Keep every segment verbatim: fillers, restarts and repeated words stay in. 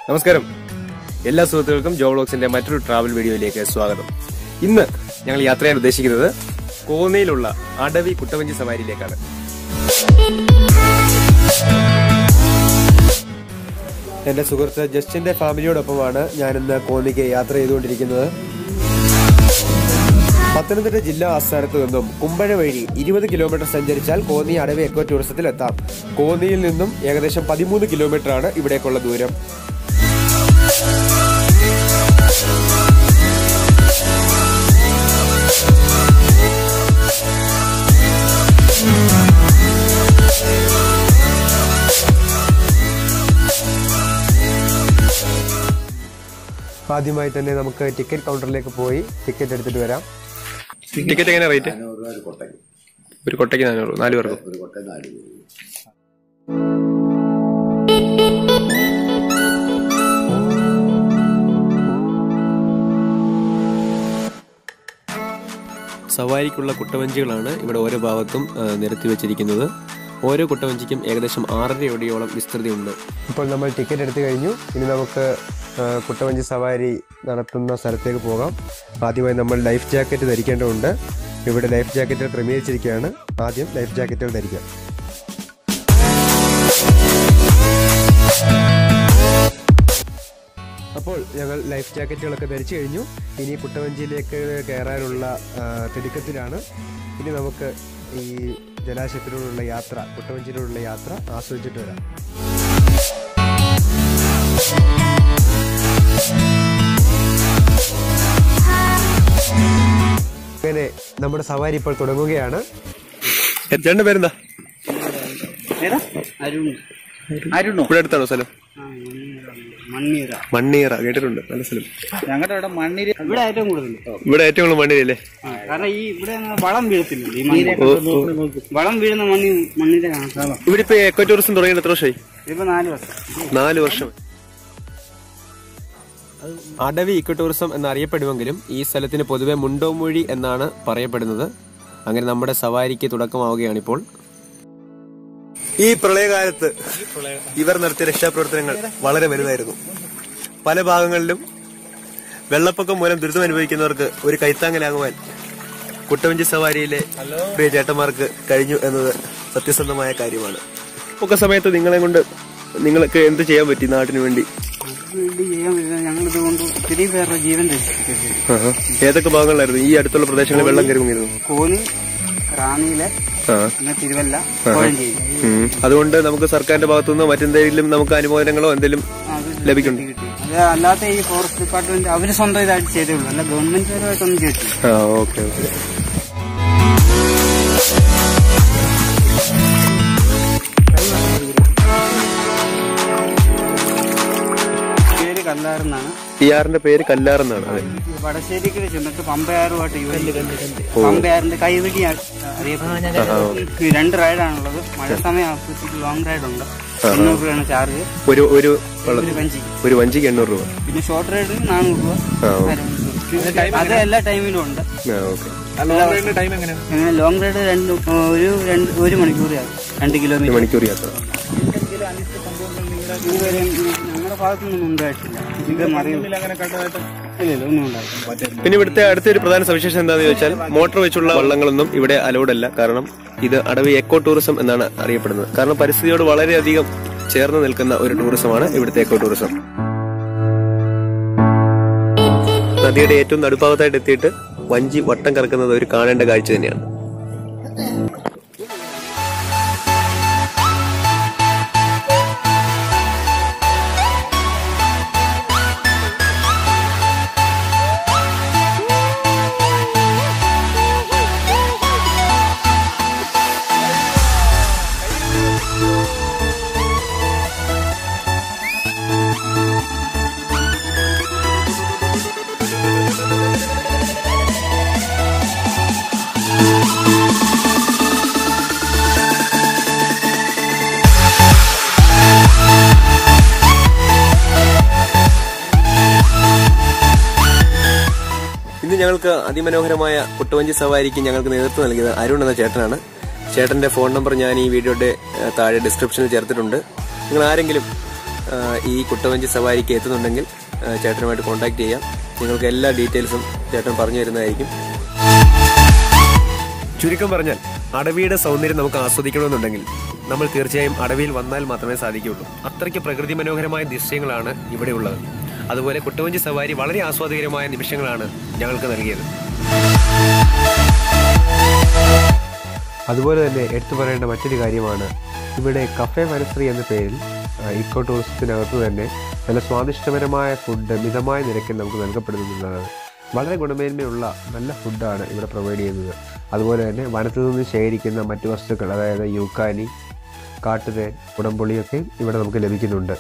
നമസ്കാരം, എല്ലാ സുഹൃത്തുക്കൾക്കും ജോ വ്ലോഗ്സിന്റെ മറ്റൊരു ട്രാവൽ വീഡിയോയിലേക്ക് സ്വാഗതം. ഇന്ന് ഞങ്ങൾ യാത്ര ചെയ്യാൻ ഉദ്ദേശിക്കുന്നത് കോന്നിയിലുള്ള അടവി കുട്ടവഞ്ചി സവാരിയിലേക്കാണ്. എന്റെ സുഹൃത്ത് ജസ്റ്റിന്റെ ഫാമിലിയോടൊപ്പമാണ് ഞാനിന്ന് കോന്നിക്ക് യാത്ര ചെയ്തുകൊണ്ടിരിക്കുന്നത്. പത്തനംതിട്ട ജില്ലാ ആസ്ഥാനത്ത് നിന്നും കുമ്പഴ വഴി ഇരുപത് കിലോമീറ്റർ സഞ്ചരിച്ചാൽ കോന്നി അടവി എക്കോ ടൂറിസത്തിൽ എത്താം. കോന്നിയിൽ നിന്നും ഏകദേശം പതിമൂന്ന് കിലോമീറ്റർ ആണ് ഇവിടേക്കുള്ള ദൂരം. ആദ്യമായി തന്നെ നമുക്ക് ടിക്കറ്റ് കൗണ്ടറിലേക്ക് പോയി ടിക്കറ്റ് എടുത്തിട്ട് വരാം. ടിക്കറ്റ് എങ്ങനെ റേറ്റ്? ഒരു കൊട്ടയ്ക്ക് നാനൂറ്, നാല് പേർക്ക്. സവാരിക്കുള്ള കുട്ടവഞ്ചികളാണ് ഇവിടെ ഓരോ ഭാഗത്തും നിരത്തി വെച്ചിരിക്കുന്നത്. ഓരോ കുട്ടവഞ്ചിക്കും ഏകദേശം ആറര അടിയോളം വിസ്തൃതിയുണ്ട്. ഇപ്പോൾ നമ്മൾ ടിക്കറ്റ് എടുത്തു കഴിഞ്ഞു. ഇനി നമുക്ക് കുട്ടവഞ്ചി സവാരി നടത്തുന്ന സ്ഥലത്തേക്ക് പോകാം. ആദ്യമായി നമ്മൾ ലൈഫ് ജാക്കറ്റ് ധരിക്കേണ്ടതുണ്ട്. ഇവിടെ ലൈഫ് ജാക്കറ്റുകൾ ക്രമീകരിച്ചിരിക്കുകയാണ്. ആദ്യം ലൈഫ് ജാക്കറ്റുകൾ ധരിക്കാം. അപ്പോൾ ഞങ്ങൾ ലൈഫ് ജാക്കറ്റുകളൊക്കെ ധരിച്ചു കഴിഞ്ഞു. ഇനി കുട്ടവഞ്ചിയിലേക്ക് കയറാനുള്ള തിടുക്കത്തിലാണ്. ഇനി നമുക്ക് ഈ ജലാശയത്തിലൂടെയുള്ള യാത്ര, കുട്ടവഞ്ചിയിലൂടെയുള്ള യാത്ര ആസ്വദിച്ചിട്ട് വരാം. അങ്ങനെ നമ്മുടെ സവാരി ഇപ്പോൾ തുടങ്ങുകയാണ്. ചേട്ടന്റെ പേരെന്താ? ഇവിടെ അടുത്താണോ സ്ഥലം? മണ്ണീറ കേട്ടിട്ടുണ്ട്, നല്ല സ്ഥലം. ഞങ്ങളുടെ ഇവിടെ മണ്ണീര ഇവിടെ ഏറ്റവും കൂടുതൽ ഇവിടെ ഏറ്റവും കൂടുതൽ മണ്ണീരല്ലേ? കാരണം ഈ ഇവിടെ വളം വീഴത്തില്ല, വളം വീഴുന്ന മണ്ണി മണ്ണീര കാണാം. ഇവിടെ ഇപ്പൊ എക്കോ ടൂറിസം തുടങ്ങിയിട്ട് എത്ര വർഷമായി? ഇപ്പൊ നാല് വർഷം നാല് വർഷം അടവി ഇക്കോ ടൂറിസം എന്നറിയപ്പെടുമെങ്കിലും ഈ സ്ഥലത്തിന് പൊതുവെ മുണ്ടോമൂഴി എന്നാണ് പറയപ്പെടുന്നത്. അങ്ങനെ നമ്മുടെ സവാരിക്ക് തുടക്കമാവുകയാണിപ്പോൾ. ഈ പ്രളയകാലത്ത് ഇവർ നടത്തിയ രക്ഷാപ്രവർത്തനങ്ങൾ വളരെ വലുതായിരുന്നു. പല ഭാഗങ്ങളിലും വെള്ളപ്പൊക്കം മൂലം ദുരിതം അനുഭവിക്കുന്നവർക്ക് ഒരു കൈത്താങ്ങലാകുവാൻ കുട്ടവഞ്ചി സവാരിയിലെ പ്രിയ ചേട്ടന്മാർക്ക് കഴിഞ്ഞു എന്നത് സത്യസന്ധമായ കാര്യമാണ്. ഒക്കെ സമയത്ത് നിങ്ങളെ കൊണ്ട് നിങ്ങൾക്ക് എന്ത് ചെയ്യാൻ പറ്റി നാട്ടിന് വേണ്ടി? ഞങ്ങളിതുകൊണ്ട് ഒത്തിരി പേരുടെ ജീവൻ രക്ഷിച്ചു. ഏതൊക്കെ ഭാഗങ്ങളിലായിരുന്നു ഈ അടുത്തുള്ള പ്രദേശങ്ങളിൽ വെള്ളം കയറുന്നിരുന്നു? കോന്നി, റാന്നിയിലെ, പിന്നെ തിരുവല്ല, കോഴഞ്ചേരി. അതുകൊണ്ട് നമുക്ക് സർക്കാരിന്റെ ഭാഗത്തുനിന്നോ മറ്റെന്തെങ്കിലും നമുക്ക് അനുമോദനങ്ങളോ എന്തെങ്കിലും ലഭിക്കുന്നുണ്ട്? അത് അല്ലാത്ത ഈ ഫോറസ്റ്റ് ഡിപ്പാർട്ട്മെന്റ് അവര് സ്വന്തം ഇതായിട്ട് ചെയ്തേ ഉള്ളൂ, അല്ല ഗവൺമെന്റ് പരമായിട്ടൊന്നും ചെയ്തിട്ടില്ല. ഓക്കെ ഓക്കെ കല്ലാറെന്നാണ് ഈ ആറിന്റെ പേര്. കല്ലാറെന്നാണ്. അതെ. വടശ്ശേരിക്ക് ചെന്നിട്ട് പമ്പയാറുമായിട്ട് പമ്പയാറിന്റെ കൈവഴി അറിയപ്പെടുന്നത്. രണ്ട് റൈഡാണുള്ളത്. മഴ സമയം ലോങ് റൈഡ് ഉണ്ട്. എണ്ണൂറ് രൂപയാണ് ചാർജ് ഒരു ഒരു വഞ്ചിക്ക്. ഒരു വഞ്ചിക്ക് എണ്ണൂറ് രൂപ. പിന്നെ ഷോർട്ട് റൈഡിന് നാനൂറ് രൂപ. അത് എല്ലാ ടൈമിലും ഉണ്ട്. ലോങ് റൈഡ് രണ്ട് ഒരു രണ്ട് ഒരു മണിക്കൂർ രണ്ട് കിലോമീറ്റർ മണിക്കൂർ യാത്ര. ഞങ്ങളുടെ ഭാഗത്തൊന്നും ഉണ്ടായിട്ടില്ല. പിന്നെ ഇവിടുത്തെ അടുത്തൊരു പ്രധാന സവിശേഷത എന്താണെന്ന് ചോദിച്ചാൽ മോട്ടോർ വെച്ചുള്ള വള്ളങ്ങളൊന്നും ഇവിടെ അലൗഡ് അല്ല. കാരണം ഇത് അടവി എക്കോ ടൂറിസം എന്നാണ് അറിയപ്പെടുന്നത്. കാരണം പരിസ്ഥിതിയോട് വളരെയധികം ചേർന്ന് നിൽക്കുന്ന ഒരു ടൂറിസമാണ് ഇവിടുത്തെ എക്കോ ടൂറിസം. നദിയുടെ ഏറ്റവും നടുഭാഗത്തായിട്ട് എത്തിയിട്ട് വഞ്ചി വട്ടം കറക്കുന്നത് ഒരു കാണേണ്ട കാഴ്ച തന്നെയാണ്. ഞങ്ങൾക്ക് അതിമനോഹരമായ കുട്ടവഞ്ചി സവാരിക്ക് ഞങ്ങൾക്ക് നേതൃത്വം നൽകിയത് അരുൺ എന്ന ചേട്ടനാണ്. ചേട്ടന്റെ ഫോൺ നമ്പർ ഞാൻ ഈ വീഡിയോയുടെ താഴെ ഡിസ്ക്രിപ്ഷനിൽ ചേർത്തിട്ടുണ്ട്. നിങ്ങൾ ആരെങ്കിലും ഈ കുട്ടവഞ്ചി സവാരിക്ക് എത്തുന്നുണ്ടെങ്കിൽ ചേട്ടനുമായിട്ട് കോൺടാക്ട് ചെയ്യാം. നിങ്ങൾക്ക് എല്ലാ ഡീറ്റെയിൽസും ചേട്ടൻ പറഞ്ഞു തരുന്നതായിരിക്കും. ചുരുക്കം പറഞ്ഞാൽ അടവിയുടെ സൗന്ദര്യം നമുക്ക് ആസ്വദിക്കണമെന്നുണ്ടെങ്കിൽ നമ്മൾ തീർച്ചയായും അടവിയിൽ വന്നാൽ മാത്രമേ സാധിക്കുകയുള്ളൂ. അത്രയ്ക്ക് പ്രകൃതി മനോഹരമായ ദൃശ്യങ്ങളാണ് ഇവിടെ ഉള്ളത്. അതുപോലെ കുട്ടവഞ്ചി സവാരി വളരെ ആസ്വാദികരമായ നിമിഷങ്ങളാണ് ഞങ്ങൾക്ക് നൽകിയത്. അതുപോലെ തന്നെ എടുത്തു പറയേണ്ട മറ്റൊരു കാര്യമാണ് ഇവിടെ കഫേ വനശ്രീ എന്ന പേരിൽ ഇക്കോ ടൂറിസത്തിനകത്ത് തന്നെ നല്ല സ്വാദിഷ്ടപരമായ ഫുഡ് മിതമായ നിരക്കിൽ നമുക്ക് നൽകപ്പെടുന്നതാണ്. വളരെ ഗുണമേന്മയുള്ള നല്ല ഫുഡാണ് ഇവിടെ പ്രൊവൈഡ് ചെയ്യുന്നത്. അതുപോലെ തന്നെ വനത്തിൽ നിന്ന് ശേഖരിക്കുന്ന മറ്റു വസ്തുക്കൾ, അതായത് യൂക്കാലി, കാട്ടുതേൻ, കുടംപുളിയൊക്കെ ഇവിടെ നമുക്ക് ലഭിക്കുന്നുണ്ട്.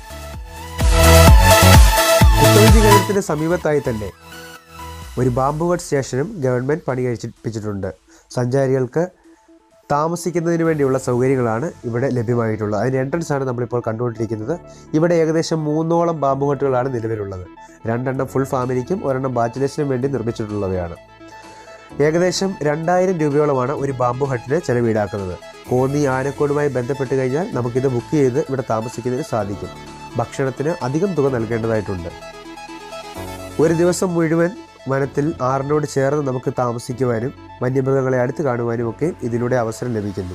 കുട്ടവഞ്ചി കേന്ദ്രത്തിന് സമീപത്തായി തന്നെ ഒരു ബാംബു ഹട്ട് സ്റ്റേഷനും ഗവൺമെൻറ് പണി കഴിപ്പിച്ചിട്ടുണ്ട്. സഞ്ചാരികൾക്ക് താമസിക്കുന്നതിന് വേണ്ടിയുള്ള സൗകര്യങ്ങളാണ് ഇവിടെ ലഭ്യമായിട്ടുള്ളത്. അതിൻ്റെ എൻട്രൻസ് ആണ് നമ്മളിപ്പോൾ കണ്ടുകൊണ്ടിരിക്കുന്നത്. ഇവിടെ ഏകദേശം മൂന്നോളം ബാംബു ഹട്ടുകളാണ് നിലവിലുള്ളത്. രണ്ടെണ്ണം ഫുൾ ഫാമിലിക്കും ഒരെണ്ണം ബാച്ചിലേഴ്സിനും വേണ്ടി നിർമ്മിച്ചിട്ടുള്ളവയാണ്. ഏകദേശം രണ്ടായിരം രൂപയോളമാണ് ഒരു ബാംബു ഹട്ടിന് ചിലവ് ഈടാക്കുന്നത്. കോന്നി ആനക്കോടുമായി ബന്ധപ്പെട്ട് കഴിഞ്ഞാൽ നമുക്കിത് ബുക്ക് ചെയ്ത് ഇവിടെ താമസിക്കുന്നതിന് സാധിക്കും. ഭക്ഷണത്തിന് അധികം തുക നൽകേണ്ടതായിട്ടുണ്ട്. ഒരു ദിവസം മുഴുവൻ വനത്തിൽ ആറിനോട് ചേർന്ന് നമുക്ക് താമസിക്കുവാനും വന്യമൃഗങ്ങളെ അടുത്ത് കാണുവാനും ഒക്കെ ഇതിലൂടെ അവസരം ലഭിക്കുന്നു.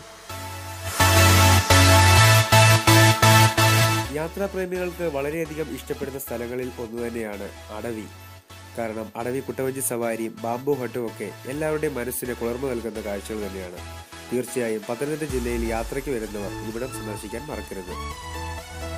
യാത്രാപ്രേമികൾക്ക് വളരെയധികം ഇഷ്ടപ്പെടുന്ന സ്ഥലങ്ങളിൽ ഒന്നു തന്നെയാണ് അടവി. കാരണം അടവി കുട്ടവഞ്ചി സവാരിയും ബാംബു ഹട്ടും ഒക്കെ എല്ലാവരുടെയും മനസ്സിന് കുളിർമ നൽകുന്ന കാഴ്ചകൾ തന്നെയാണ്. തീർച്ചയായും പത്തനംതിട്ട ജില്ലയിൽ യാത്രയ്ക്ക് വരുന്നവർ ഇവിടം സന്ദർശിക്കാൻ മറക്കരുത്.